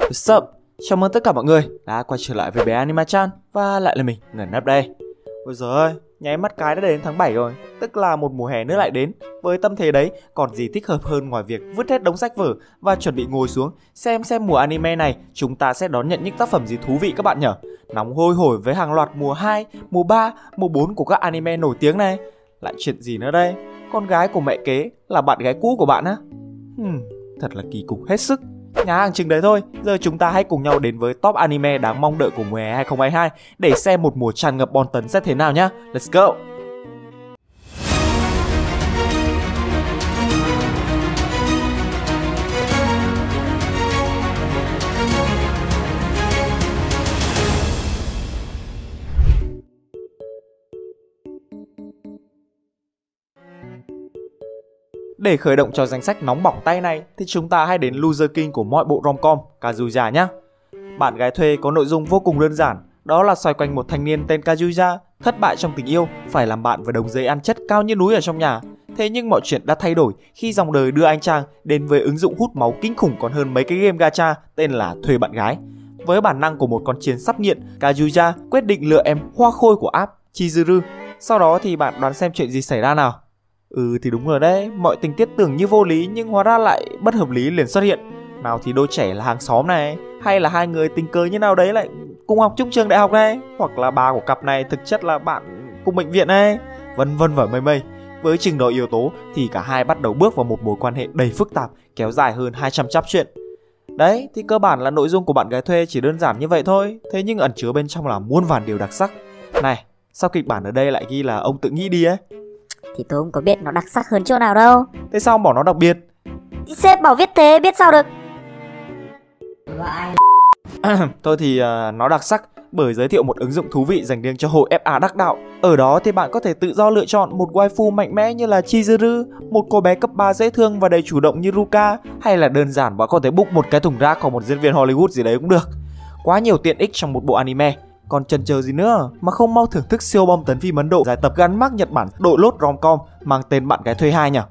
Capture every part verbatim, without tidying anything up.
What's up? Chào mừng tất cả mọi người đã quay trở lại với bé Anima-chan. Và lại là mình, Ngân Nắp đây. Ôi giời ơi, nháy mắt cái đã đến tháng bảy rồi. Tức là một mùa hè nữa lại đến. Với tâm thế đấy, còn gì thích hợp hơn ngoài việc vứt hết đống sách vở và chuẩn bị ngồi xuống xem xem mùa anime này chúng ta sẽ đón nhận những tác phẩm gì thú vị các bạn nhỉ? Nóng hôi hổi với hàng loạt mùa hai, mùa ba, mùa bốn của các anime nổi tiếng này. Lại chuyện gì nữa đây? Con gái của mẹ kế là bạn gái cũ của bạn á? Hmm, thật là kỳ cục hết sức. Nhá hàng chừng đấy thôi. Giờ chúng ta hãy cùng nhau đến với top anime đáng mong đợi của mùa hè hai không hai hai để xem một mùa tràn ngập bom tấn sẽ thế nào nhá. Let's go. Để khởi động cho danh sách nóng bỏng tay này thì chúng ta hãy đến loser king của mọi bộ rom-com, Kazuya nhé. Bạn gái thuê có nội dung vô cùng đơn giản, đó là xoay quanh một thanh niên tên Kazuya thất bại trong tình yêu, phải làm bạn với đống giấy ăn chất cao như núi ở trong nhà. Thế nhưng mọi chuyện đã thay đổi khi dòng đời đưa anh chàng đến với ứng dụng hút máu kinh khủng còn hơn mấy cái game gacha tên là thuê bạn gái. Với bản năng của một con chiến sắp nghiện, Kazuya quyết định lựa em hoa khôi của app Chizuru. Sau đó thì bạn đoán xem chuyện gì xảy ra nào? Ừ thì đúng rồi đấy, mọi tình tiết tưởng như vô lý nhưng hóa ra lại bất hợp lý liền xuất hiện. Nào thì đôi trẻ là hàng xóm này, hay là hai người tình cờ như nào đấy lại cùng học chung trường đại học này, hoặc là ba của cặp này thực chất là bạn cùng bệnh viện này, vân vân và mây mây. Với trình độ yếu tố thì cả hai bắt đầu bước vào một mối quan hệ đầy phức tạp, kéo dài hơn hai trăm chap truyện. Đấy thì cơ bản là nội dung của bạn gái thuê chỉ đơn giản như vậy thôi, thế nhưng ẩn chứa bên trong là muôn vàn điều đặc sắc. Này, sao kịch bản ở đây lại ghi là ông tự nghĩ đi ấy? Thì tôi không có biết nó đặc sắc hơn chỗ nào đâu. Thế sao ông bảo nó đặc biệt? Thì sếp bảo viết thế, biết sao được. Thôi thì uh, nó đặc sắc bởi giới thiệu một ứng dụng thú vị dành riêng cho hội ép a đắc đạo. Ở đó thì bạn có thể tự do lựa chọn một waifu mạnh mẽ như là Chizuru, một cô bé cấp ba dễ thương và đầy chủ động như Ruka, hay là đơn giản bạn có thể book một cái thùng rác của một diễn viên Hollywood gì đấy cũng được. Quá nhiều tiện ích trong một bộ anime. Còn chần chờ gì nữa mà không mau thưởng thức siêu bom tấn phim Ấn Độ giải tập gắn mác Nhật Bản đội lốt rom-com mang tên Bạn Gái Thuê hai nhỉ?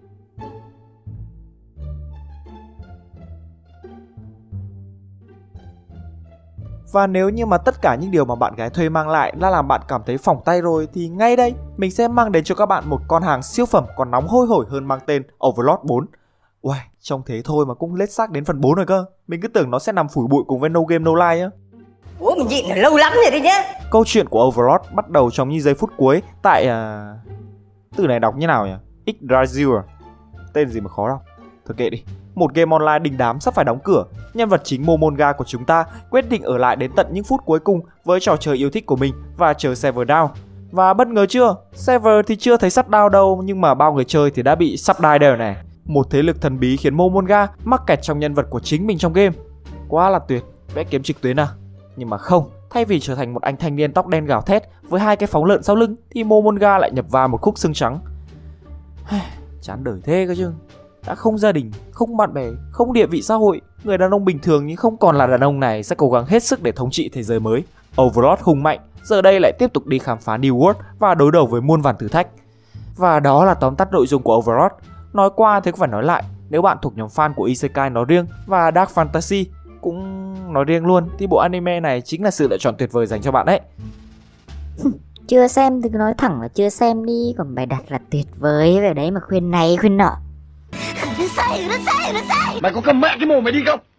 Và nếu như mà tất cả những điều mà Bạn Gái Thuê mang lại đã làm bạn cảm thấy phỏng tay rồi thì ngay đây mình sẽ mang đến cho các bạn một con hàng siêu phẩm còn nóng hôi hổi hơn mang tên Overlord bốn. Uầy, trông thế thôi mà cũng lết xác đến phần bốn rồi cơ. Mình cứ tưởng nó sẽ nằm phủi bụi cùng với No Game No Life á. Ủa mình nhịn là lâu lắm rồi đấy nhá. Câu chuyện của Overlord bắt đầu trong những giây phút cuối tại uh... từ này đọc như nào nhỉ? Yggdrasil. Tên gì mà khó đọc. Thôi kệ đi. Một game online đình đám sắp phải đóng cửa. Nhân vật chính Momonga của chúng ta quyết định ở lại đến tận những phút cuối cùng với trò chơi yêu thích của mình và chờ server down. Và bất ngờ chưa? Server thì chưa thấy sắp down đâu, nhưng mà bao người chơi thì đã bị sắp die đều này. Một thế lực thần bí khiến Momonga mắc kẹt trong nhân vật của chính mình trong game. Quá là tuyệt. Vẽ kiếm trực tuyến à? Nhưng mà không, thay vì trở thành một anh thanh niên tóc đen gào thét với hai cái phóng lợn sau lưng thì Momonga lại nhập vào một khúc xương trắng. Chán đời thế cơ chứ. Đã không gia đình, không bạn bè, không địa vị xã hội, người đàn ông bình thường nhưng không còn là đàn ông này sẽ cố gắng hết sức để thống trị thế giới mới. Overlord hùng mạnh, giờ đây lại tiếp tục đi khám phá New World và đối đầu với muôn vàn thử thách. Và đó là tóm tắt nội dung của Overlord. Nói qua thì cũng phải nói lại, nếu bạn thuộc nhóm fan của Isekai nói riêng và Dark Fantasy cũng nói riêng luôn thì bộ anime này chính là sự lựa chọn tuyệt vời dành cho bạn đấy. Chưa xem thì cứ nói thẳng là chưa xem đi, còn bài đặt là tuyệt vời về đấy mà khuyên này khuyên nọ. Nó sai, nó sai, nó sai. Mày có cầm mẹ cái mồm mày đi không?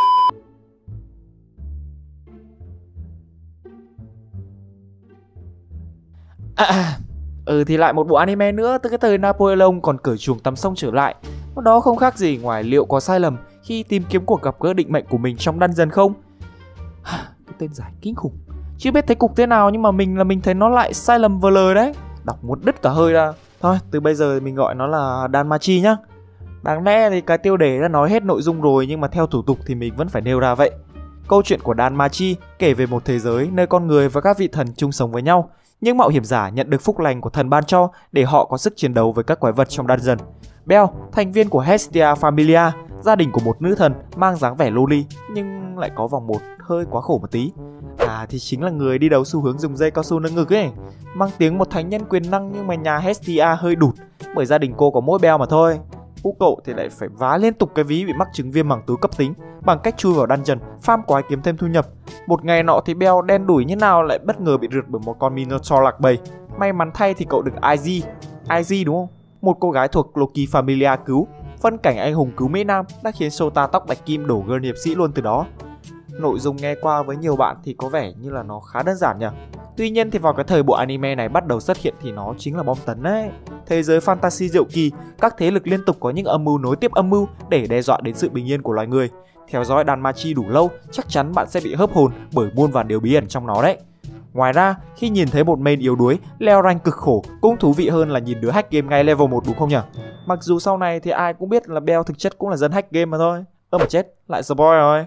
À, à, ừ thì lại một bộ anime nữa từ cái thời Napoleon còn cởi chuồng tắm sông trở lại. Đó không khác gì ngoài liệu có sai lầm khi tìm kiếm cuộc gặp gỡ định mệnh của mình trong dungeon không? Cái tên giải kinh khủng. Chưa biết thấy cục thế nào nhưng mà mình là mình thấy nó lại sai lầm vờ lờ đấy. Đọc muốn đứt cả hơi ra. Thôi từ bây giờ mình gọi nó là Danmachi nhá. Đáng lẽ thì cái tiêu đề đã nói hết nội dung rồi nhưng mà theo thủ tục thì mình vẫn phải nêu ra vậy. Câu chuyện của Danmachi kể về một thế giới nơi con người và các vị thần chung sống với nhau. Nhưng mạo hiểm giả nhận được phúc lành của thần ban cho để họ có sức chiến đấu với các quái vật trong dungeon. Bell, thành viên của Hestia Familia, gia đình của một nữ thần mang dáng vẻ loli nhưng lại có vòng một hơi quá khổ một tí. À thì chính là người đi đầu xu hướng dùng dây cao su nâng ngực ấy. Mang tiếng một thánh nhân quyền năng nhưng mà nhà Hestia hơi đụt bởi gia đình cô có mỗi Bell mà thôi. Cu cậu thì lại phải vá liên tục cái ví bị mắc chứng viêm màng tứ cấp tính bằng cách chui vào dungeon, farm quái kiếm thêm thu nhập. Một ngày nọ thì Bell đen đủi như nào lại bất ngờ bị rượt bởi một con Minotaur lạc bầy. May mắn thay thì cậu được Izzy, Izzy đúng không? Một cô gái thuộc Loki Familia cứu. Phân cảnh anh hùng cứu Mỹ Nam đã khiến Sota tóc bạch kim đổ gơn hiệp sĩ luôn từ đó. Nội dung nghe qua với nhiều bạn thì có vẻ như là nó khá đơn giản nhỉ. Tuy nhiên thì vào cái thời bộ anime này bắt đầu xuất hiện thì nó chính là bom tấn đấy. Thế giới fantasy diệu kỳ, các thế lực liên tục có những âm mưu nối tiếp âm mưu để đe dọa đến sự bình yên của loài người. Theo dõi đàn ma chi đủ lâu, chắc chắn bạn sẽ bị hớp hồn bởi muôn vàn điều bí ẩn trong nó đấy. Ngoài ra, khi nhìn thấy một main yếu đuối, leo rank cực khổ cũng thú vị hơn là nhìn đứa hack game ngay level một đúng không nhỉ? Mặc dù sau này thì ai cũng biết là Bell thực chất cũng là dân hack game mà thôi. Ơ mà chết, lại spoil rồi.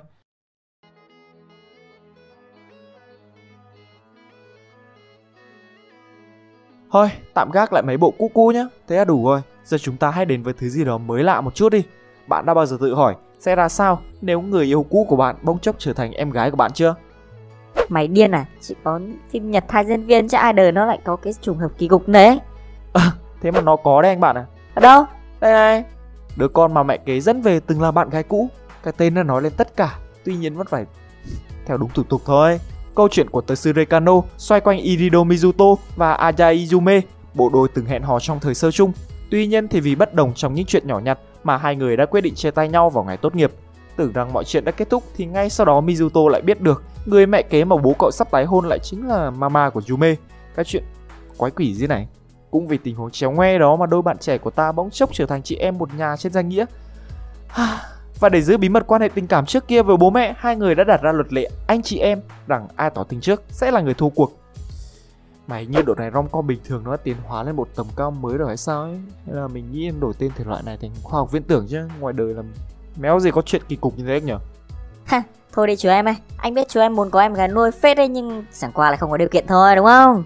Thôi, tạm gác lại mấy bộ cũ cũ nhá. Thế là đủ rồi. Giờ chúng ta hãy đến với thứ gì đó mới lạ một chút đi. Bạn đã bao giờ tự hỏi sẽ ra sao nếu người yêu cũ của bạn bỗng chốc trở thành em gái của bạn chưa? Mày điên à? Chỉ có phim Nhật hai diễn viên chứ ai đời nó lại có cái trùng hợp kỳ cục đấy. À, thế mà nó có đấy anh bạn à? Ở đâu? Đây này. Đứa con mà mẹ kế dẫn về từng là bạn gái cũ. Cái tên nó nói lên tất cả. Tuy nhiên vẫn phải theo đúng thủ tục thôi. Câu chuyện của Tetsure Kano xoay quanh Irido Mizuto và Aya Izume, bộ đôi từng hẹn hò trong thời sơ chung. Tuy nhiên thì vì bất đồng trong những chuyện nhỏ nhặt mà hai người đã quyết định chia tay nhau vào ngày tốt nghiệp. Tưởng rằng mọi chuyện đã kết thúc thì ngay sau đó Mizuto lại biết được người mẹ kế mà bố cậu sắp tái hôn lại chính là mama của Yume. Cái chuyện quái quỷ gì này. Cũng vì tình huống chéo ngoe đó mà đôi bạn trẻ của ta bỗng chốc trở thành chị em một nhà trên danh nghĩa. Và để giữ bí mật quan hệ tình cảm trước kia với bố mẹ, hai người đã đặt ra luật lệ anh chị em rằng ai tỏ tình trước sẽ là người thua cuộc. Mày như độ này rom-com bình thường nó đã tiến hóa lên một tầm cao mới rồi hay sao ấy? Hay là mình nghĩ đổi tên thể loại này thành khoa học viễn tưởng chứ ngoài đời làm méo gì có chuyện kỳ cục như thế nhỉ? Ha, thôi đi chú em ơi, anh biết chú em muốn có em gái nuôi phết đấy nhưng chẳng qua là không có điều kiện thôi đúng không?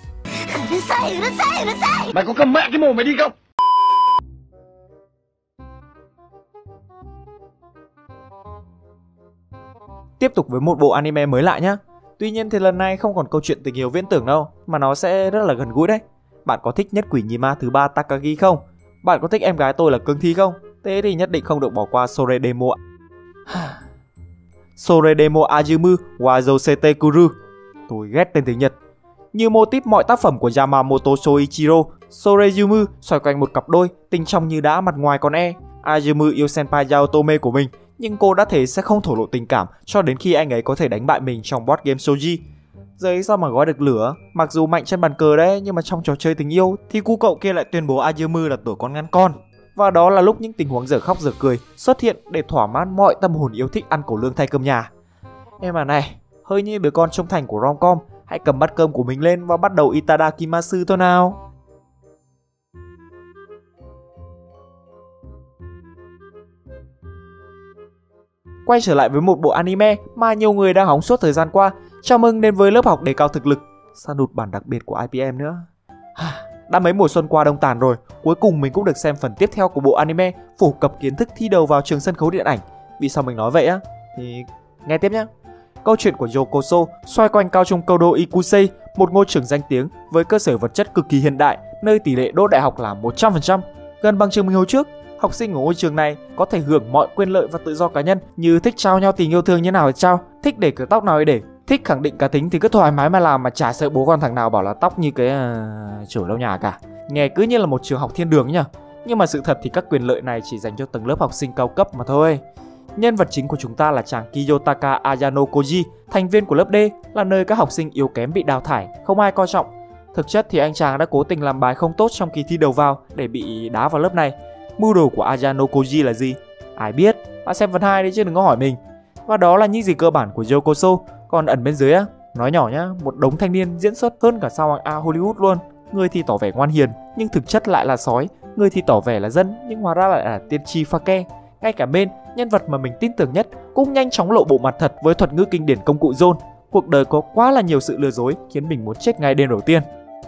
Mày có cầm mẹ cái mồm mày đi không? Tiếp tục với một bộ anime mới lạ nhá. Tuy nhiên thì lần này không còn câu chuyện tình yêu viễn tưởng đâu, mà nó sẽ rất là gần gũi đấy. Bạn có thích nhất quỷ nhì ma thứ ba Takagi không? Bạn có thích em gái tôi là Cương Thi không? Thế thì nhất định không được bỏ qua Sore Demo Sore Demo Ayumu wa Yousete Kuru. Tôi ghét tên tiếng Nhật. Như mô típ mọi tác phẩm của Yamamoto Shoichiro, Sore Yumu xoay quanh một cặp đôi tình trong như đã mặt ngoài còn e. Ayumu yêu senpai Yaotome của mình, nhưng cô đã thể sẽ không thổ lộ tình cảm cho đến khi anh ấy có thể đánh bại mình trong board game Shoji. Giấy sao mà gói được lửa, mặc dù mạnh trên bàn cờ đấy nhưng mà trong trò chơi tình yêu thì cu cậu kia lại tuyên bố Ayumu là tuổi con ngăn con. Và đó là lúc những tình huống dở khóc dở cười xuất hiện để thỏa mãn mọi tâm hồn yêu thích ăn cổ lương thay cơm nhà. Em mà này, hơi như đứa con trông thành của rom-com, hãy cầm bát cơm của mình lên và bắt đầu itadakimasu thôi nào. Quay trở lại với một bộ anime mà nhiều người đang hóng suốt thời gian qua. Chào mừng đến với lớp học đề cao thực lực, sa nụt bản đặc biệt của i pê em nữa. Đã mấy mùa xuân qua đông tàn rồi, cuối cùng mình cũng được xem phần tiếp theo của bộ anime phổ cập kiến thức thi đầu vào trường sân khấu điện ảnh. Vì sao mình nói vậy á? Thì nghe tiếp nhé. Câu chuyện của Yokoso xoay quanh cao trung Kodo Ikusei, một ngôi trường danh tiếng với cơ sở vật chất cực kỳ hiện đại, nơi tỷ lệ đỗ đại học là một trăm phần trăm, gần bằng trường mình hồi trước. Học sinh ở ngôi trường này có thể hưởng mọi quyền lợi và tự do cá nhân, như thích trao nhau tình yêu thương như nào thì trao, thích để kiểu tóc nào thì để, thích khẳng định cá tính thì cứ thoải mái mà làm mà chả sợ bố con thằng nào bảo là tóc như cái uh, chổi lau nhà cả. Nghe cứ như là một trường học thiên đường nhỉ. Nhưng mà sự thật thì các quyền lợi này chỉ dành cho tầng lớp học sinh cao cấp mà thôi. Nhân vật chính của chúng ta là chàng Kiyotaka Ayano Koji, thành viên của lớp D, là nơi các học sinh yếu kém bị đào thải, không ai coi trọng. Thực chất thì anh chàng đã cố tình làm bài không tốt trong kỳ thi đầu vào để bị đá vào lớp này. Mưu đồ của Ayano Koji là gì? Ai biết, bạn xem phần hai đi chứ đừng có hỏi mình. Và đó là những gì cơ bản của Yokoso. Còn ẩn bên dưới á, nói nhỏ nhá, một đống thanh niên diễn xuất hơn cả sao hoàng A Hollywood luôn. Người thì tỏ vẻ ngoan hiền nhưng thực chất lại là sói, người thì tỏ vẻ là dân nhưng hóa ra lại là tiên tri pha ke. Ngay cả bên nhân vật mà mình tin tưởng nhất cũng nhanh chóng lộ bộ mặt thật với thuật ngữ kinh điển công cụ Zone. Cuộc đời có quá là nhiều sự lừa dối khiến mình muốn chết ngay đêm đầu tiên.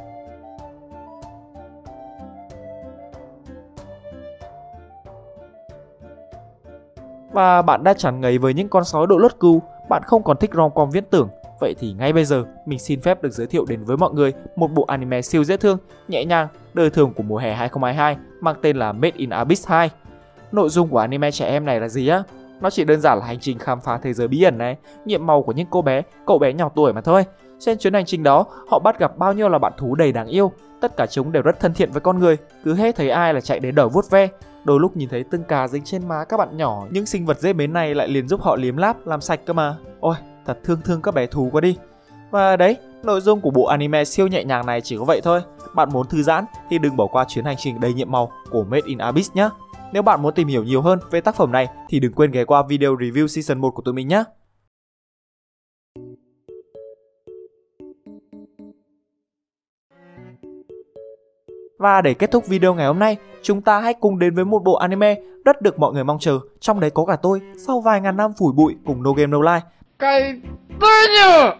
Và bạn đã tràn ngấy với những con sói đội lốt cừu, bạn không còn thích rom-com viễn tưởng. Vậy thì ngay bây giờ mình xin phép được giới thiệu đến với mọi người một bộ anime siêu dễ thương, nhẹ nhàng, đời thường của mùa hè hai không hai hai mang tên là Made in Abyss hai. Nội dung của anime trẻ em này là gì á? Nó chỉ đơn giản là hành trình khám phá thế giới bí ẩn này, nhiệm màu của những cô bé, cậu bé nhỏ tuổi mà thôi. Trên chuyến hành trình đó, họ bắt gặp bao nhiêu là bạn thú đầy đáng yêu. Tất cả chúng đều rất thân thiện với con người, cứ hết thấy ai là chạy đến đòi vuốt ve. Đôi lúc nhìn thấy từng cà dính trên má các bạn nhỏ, những sinh vật dễ mến này lại liền giúp họ liếm láp, làm sạch cơ mà. Ôi, thật thương thương các bé thú quá đi. Và đấy, nội dung của bộ anime siêu nhẹ nhàng này chỉ có vậy thôi. Bạn muốn thư giãn thì đừng bỏ qua chuyến hành trình đầy nhiệm màu của Made in Abyss nhé. Nếu bạn muốn tìm hiểu nhiều hơn về tác phẩm này thì đừng quên ghé qua video review season một của tụi mình nhé. Và để kết thúc video ngày hôm nay, chúng ta hãy cùng đến với một bộ anime rất được mọi người mong chờ. Trong đấy có cả tôi, sau vài ngàn năm phủi bụi cùng No Game No Life. Cái tôi nhờ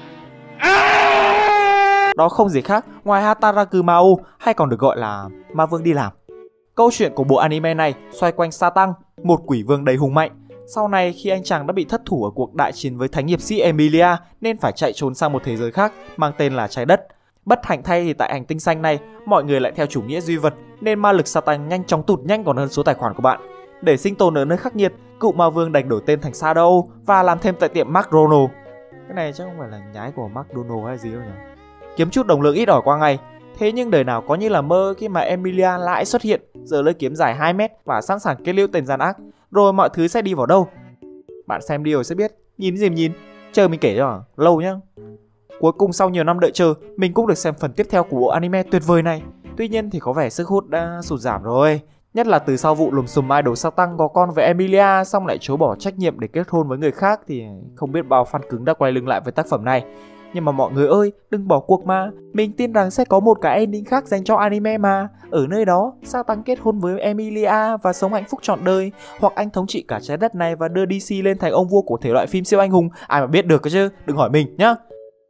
à! Đó không gì khác ngoài Hataraku Mao, hay còn được gọi là Ma Vương đi làm. Câu chuyện của bộ anime này xoay quanh Satan, một quỷ vương đầy hùng mạnh. Sau này khi anh chàng đã bị thất thủ ở cuộc đại chiến với thánh hiệp sĩ Emilia nên phải chạy trốn sang một thế giới khác mang tên là Trái Đất. Bất hạnh thay thì tại hành tinh xanh này, mọi người lại theo chủ nghĩa duy vật nên ma lực Satan nhanh chóng tụt nhanh còn hơn số tài khoản của bạn. Để sinh tồn ở nơi khắc nghiệt, cựu ma vương đành đổi tên thành Shadow và làm thêm tại tiệm McDonald. Cái này chắc không phải là nhái của McDonald hay gì đâu nhỉ? Kiếm chút đồng lương ít ỏi qua ngày. Thế nhưng đời nào có như là mơ khi mà Emilia lại xuất hiện, giơ lưỡi kiếm dài hai mét và sẵn sàng kết liễu tên gian ác. Rồi mọi thứ sẽ đi vào đâu? Bạn xem đi rồi sẽ biết. Nhìn gì mà nhìn, chờ mình kể cho lâu nhá. Cuối cùng sau nhiều năm đợi chờ, mình cũng được xem phần tiếp theo của bộ anime tuyệt vời này. Tuy nhiên thì có vẻ sức hút đã sụt giảm rồi. Nhất là từ sau vụ lùm xùm idol Satan có con với Emilia xong lại chối bỏ trách nhiệm để kết hôn với người khác thì không biết bao fan cứng đã quay lưng lại với tác phẩm này. Nhưng mà mọi người ơi, đừng bỏ cuộc mà. Mình tin rằng sẽ có một cái ending khác dành cho anime mà. Ở nơi đó, Satan kết hôn với Emilia và sống hạnh phúc trọn đời. Hoặc anh thống trị cả trái đất này và đưa đê xê lên thành ông vua của thể loại phim siêu anh hùng. Ai mà biết được cơ chứ, đừng hỏi mình nhá.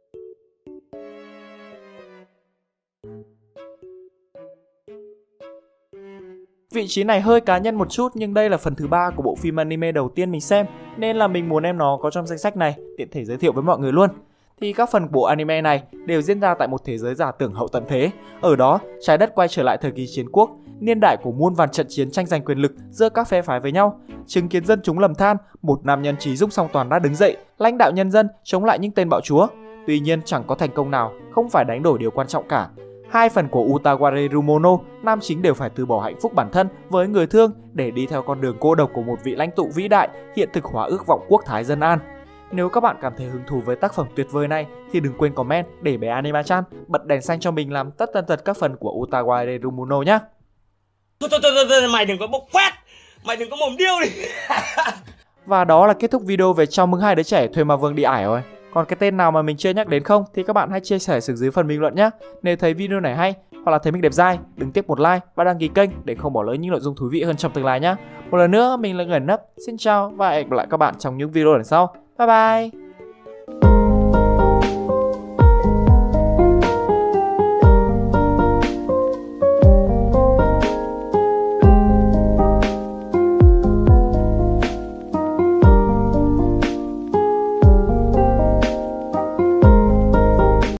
Vị trí này hơi cá nhân một chút nhưng đây là phần thứ ba của bộ phim anime đầu tiên mình xem nên là mình muốn em nó có trong danh sách này, tiện thể giới thiệu với mọi người luôn. Thì các phần của bộ anime này đều diễn ra tại một thế giới giả tưởng hậu tận thế. Ở đó, trái đất quay trở lại thời kỳ chiến quốc, niên đại của muôn vàn trận chiến tranh giành quyền lực giữa các phe phái với nhau. Chứng kiến dân chúng lầm than, một nam nhân trí dũng song toàn đã đứng dậy, lãnh đạo nhân dân chống lại những tên bạo chúa. Tuy nhiên chẳng có thành công nào, không phải đánh đổi điều quan trọng cả. Hai phần của Utagare Rumono, nam chính đều phải từ bỏ hạnh phúc bản thân với người thương để đi theo con đường cô độc của một vị lãnh tụ vĩ đại, hiện thực hóa ước vọng quốc thái dân an. Nếu các bạn cảm thấy hứng thú với tác phẩm tuyệt vời này thì đừng quên comment để bé Anima-chan bật đèn xanh cho mình làm tất tần tật các phần của Utagare Rumono nhé. Thôi thôi thôi, mày đừng có bốc phét, mày đừng có mồm điêu đi. Và đó là kết thúc video về chào mừng hai đứa trẻ thuê ma vương đi ải rồi. Còn cái tên nào mà mình chưa nhắc đến không thì các bạn hãy chia sẻ xuống dưới phần bình luận nhé. Nếu thấy video này hay hoặc là thấy mình đẹp dai, đừng tiếc một like và đăng ký kênh để không bỏ lỡ những nội dung thú vị hơn trong tương lai nhé. Một lần nữa mình là Người Nấp, xin chào và hẹn gặp lại các bạn trong những video lần sau. Bye bye.